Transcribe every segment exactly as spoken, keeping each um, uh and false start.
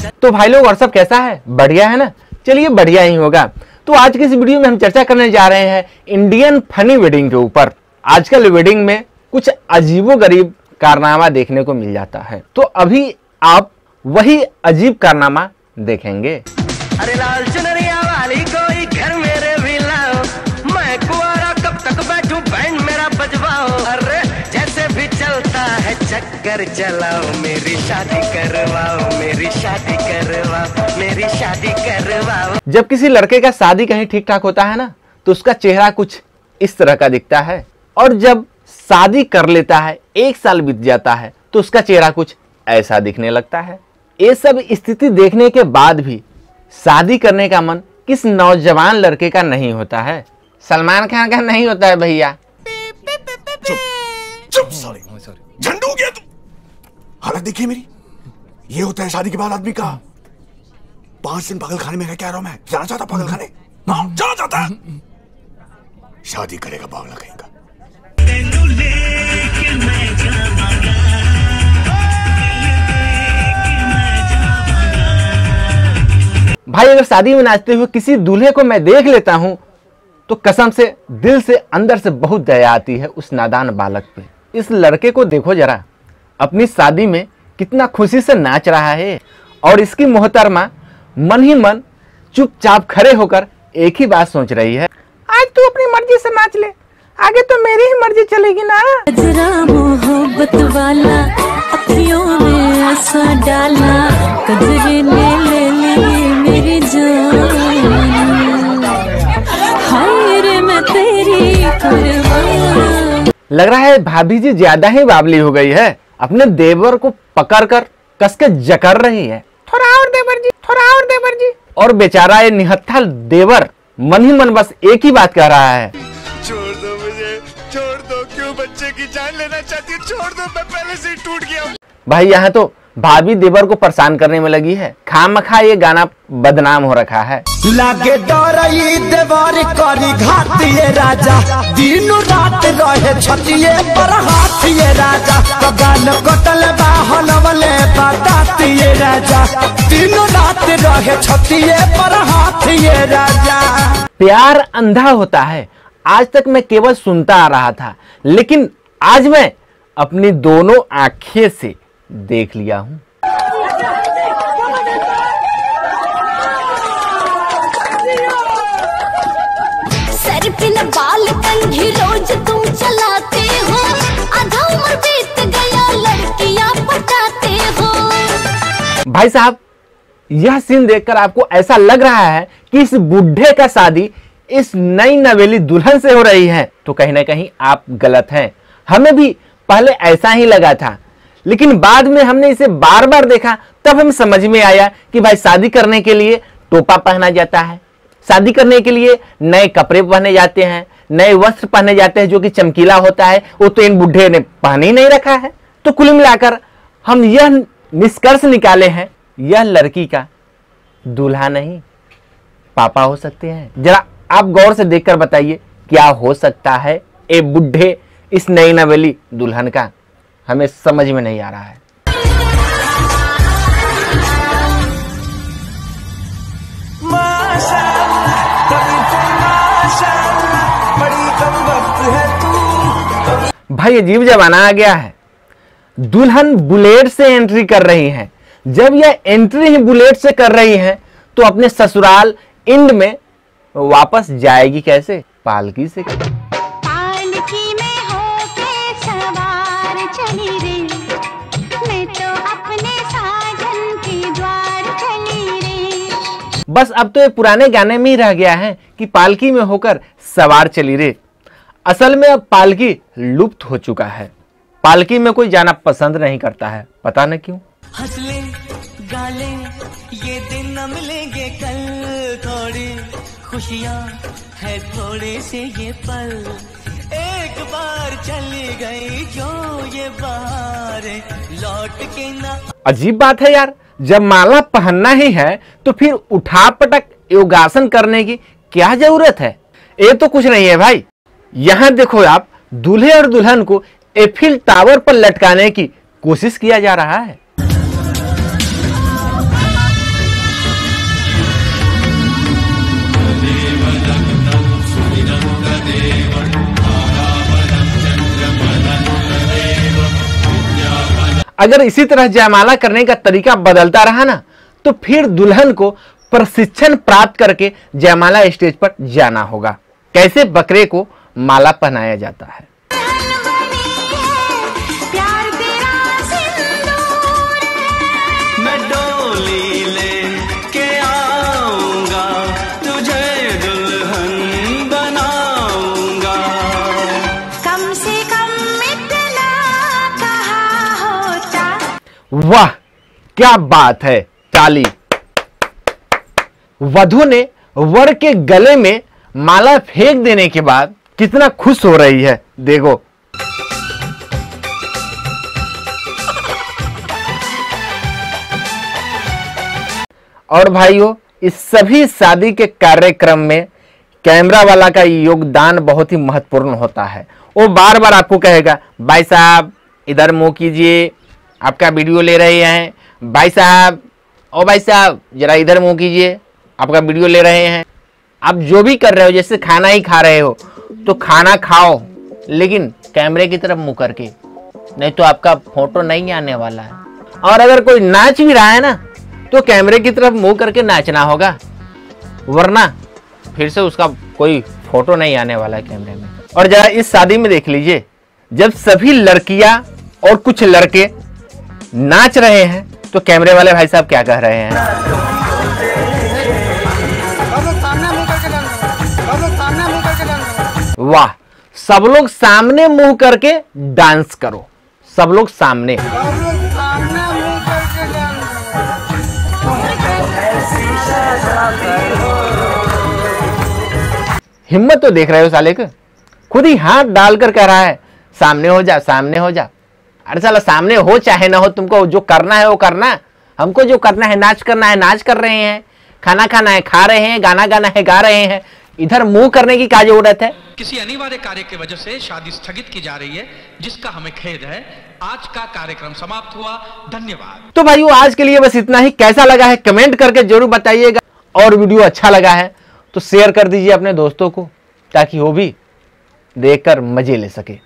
तो भाई लोग और सब कैसा है? बढ़िया है ना? चलिए बढ़िया ही होगा। तो आज की इस वीडियो में हम चर्चा करने जा रहे हैं इंडियन फनी वेडिंग के ऊपर। आजकल वेडिंग में कुछ अजीबोगरीब कारनामा देखने को मिल जाता है, तो अभी आप वही अजीब कारनामा देखेंगे। अरे लाल चुनरिया वाली कोई घर मेरे भी लाओ, मैं कुआरा कब तक बैठूं बैंड मेरा बजवाओ। अरे जैसे भी चलता है चक्कर चलाओ, मेरी शादी करवाओ, मेरी शादी करवाओ, मेरी शादी करवाओ। जब किसी लड़के का शादी कहीं ठीक ठाक होता है ना, तो उसका चेहरा कुछ इस तरह का दिखता है, और जब शादी कर लेता है, एक साल बीत जाता है, तो उसका चेहरा कुछ ऐसा दिखने लगता है। ये सब स्थिति देखने के बाद भी शादी करने का मन किस नौजवान लड़के का नहीं होता है? सलमान खान का नहीं होता है भैया। चुप चुप सॉरी झंडू गया तू। हालत देखिए मेरी। ये होता है शादी के बाद आदमी का। पांच दिन पागल खाने में रह के आ रहा हूं मैं। जाना चाहता पागल खाने? हाँ जाना चाहता है। शादी करेगा पागला कहीं का। भाई अगर शादी में नाचते हुए किसी दूल्हे को मैं देख लेता हूं, तो कसम से दिल से अंदर से बहुत दया आती है उस नादान बालक पे। इस लड़के को देखो जरा, अपनी शादी में कितना खुशी से नाच रहा है, और इसकी मोहतरमा मन ही मन चुपचाप खड़े होकर एक ही बात सोच रही है, आज तू अपनी मर्जी से नाच ले, आगे तो मेरी ही मर्जी चलेगी ना। मोहब्बत वाला अखियों में ऐसा डाला, कजरे ने ले ली मेरी जान, हाय रे मैं तेरी कुर्बान। लग रहा है भाभी जी ज्यादा ही बावली हो गई है, अपने देवर को पकड़कर कस के जकड़ रही है। थोड़ा और देवर जी, थोड़ा और देवर जी। और बेचारा ये निहत्था देवर मन ही मन बस एक ही बात कह रहा है, छोड़ दो मुझे, छोड़ दो। क्यों बच्चे की जान लेना चाहती है? छोड़ दो, मैं पहले से ही टूट गया हूँ। भाई यहाँ तो भाभी देवर को परेशान करने में लगी है। खामखा ये गाना बदनाम हो रखा है। लागे डरई देवर करी घात ये राजा, दिनो रात रहे छतिए पर हाथ ये राजा, कगान कटल बाहल वाले बात ये राजा, दिनो रात रहे छतिए पर हाथ ये राजा। प्यार अंधा होता है, आज तक मैं केवल सुनता आ रहा था, लेकिन आज मैं अपनी दोनों आंखें से देख लिया हूं। सर पे न बाल कंघी रोज तुम चलाते हो, आधा उम्र बीत गया लड़कियां पटाते हो। भाई साहब, यह सीन देखकर आपको ऐसा लग रहा है कि इस बुढ़े का शादी इस नई नवेली दुल्हन से हो रही है, तो कहीं ना कहीं आप गलत हैं। हमें भी पहले ऐसा ही लगा था, लेकिन बाद में हमने इसे बार बार देखा, तब हमें समझ में आया कि भाई शादी करने के लिए टोपा पहना जाता है, शादी करने के लिए नए कपड़े पहने जाते हैं, नए वस्त्र पहने जाते हैं जो कि चमकीला होता है, वो तो इन बुढ़े ने पहन ही नहीं रखा है। तो कुल मिलाकर हम यह निष्कर्ष निकाले हैं, यह लड़की का दूल्हा नहीं पापा हो सकते हैं। जरा आप गौर से देखकर बताइए क्या हो सकता है ए बुढ़े इस नई नवेली दुल्हन का? हमें समझ में नहीं आ रहा है। भाई अजीब जमाना आ गया है, दुल्हन बुलेट से एंट्री कर रही है। जब यह एंट्री ही बुलेट से कर रही है, तो अपने ससुराल इंड में वापस जाएगी कैसे? पालकी से। पालकी में होके सवार चली रे, मैं तो अपने साजन के द्वार चली रे। बस अब तो ये पुराने गाने में ही रह गया है कि पालकी में होकर सवार चली रे। असल में अब पालकी लुप्त हो चुका है। पालकी में कोई जाना पसंद नहीं करता है, पता न क्यों। हंसले गाले ये दिन न मिलेंगे कल, थोड़ी खुशियाँ है थोड़े से ये पल, एक बार चली गई जो ये बहार लौट के ना। अजीब बात है यार, जब माला पहनना ही है तो फिर उठा पटक योगासन करने की क्या जरूरत है? ये तो कुछ नहीं है भाई। यहाँ देखो आप, दूल्हे और दुल्हन को एफिल टावर पर लटकाने की कोशिश किया जा रहा है। अगर इसी तरह जयमाला करने का तरीका बदलता रहा ना तो फिर दुल्हन को प्रशिक्षण प्राप्त करके जयमाला स्टेज पर जाना होगा। कैसे बकरे को माला पहनाया जाता है। प्यार तेरा सिंदूर है। मैं डोली लेके आऊंगा, तुझे दुल्हन बनाऊंगा। कम से कम इतना कहा होता। वाह क्या बात है। ताली। वधु ने वर के गले में माला फेंक देने के बाद कितना खुश हो रही है देखो। और भाइयों इस सभी शादी के कार्यक्रम में कैमरा वाला का योगदान बहुत ही महत्वपूर्ण होता है। वो बार बार आपको कहेगा भाई साहब इधर मुंह कीजिए, आपका वीडियो ले रहे हैं। भाई साहब ओ भाई साहब जरा इधर मुंह कीजिए, आपका वीडियो ले रहे हैं। आप जो भी कर रहे हो, जैसे खाना ही खा रहे हो तो खाना खाओ लेकिन कैमरे की तरफ मुंह करके, नहीं तो आपका फोटो नहीं आने वाला है। और अगर कोई नाच भी रहा है ना तो कैमरे की तरफ मुंह करके नाचना होगा, वरना फिर से उसका कोई फोटो नहीं आने वाला है कैमरे में। और जरा इस शादी में देख लीजिए, जब सभी लड़कियां और कुछ लड़के नाच रहे हैं तो कैमरे वाले भाई साहब क्या कह रहे हैं। वाह, सब लोग सामने मुंह करके डांस करो, सब लोग सामने। हिम्मत तो देख रहे हो साले का, खुद ही हाथ डालकर कह रहा है सामने हो जा, सामने हो जा। अरे साला सामने हो चाहे ना हो, तुमको जो करना है वो करना। हमको जो करना है नाच करना है, नाच कर रहे हैं। खाना खाना है खा रहे हैं, गाना गाना है गा रहे हैं। इधर मुंह करने की क्या जरूरत है। किसी अनिवार्य कार्य की वजह से शादी स्थगित की जा रही है, जिसका हमें खेद है। आज का कार्यक्रम समाप्त हुआ, धन्यवाद। तो भाइयों आज के लिए बस इतना ही। कैसा लगा है कमेंट करके जरूर बताइएगा, और वीडियो अच्छा लगा है तो शेयर कर दीजिए अपने दोस्तों को, ताकि वो भी देखकर मजे ले सके।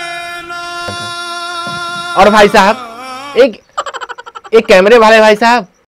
और भाई साहब एक एक कैमरे वाले भाई साहब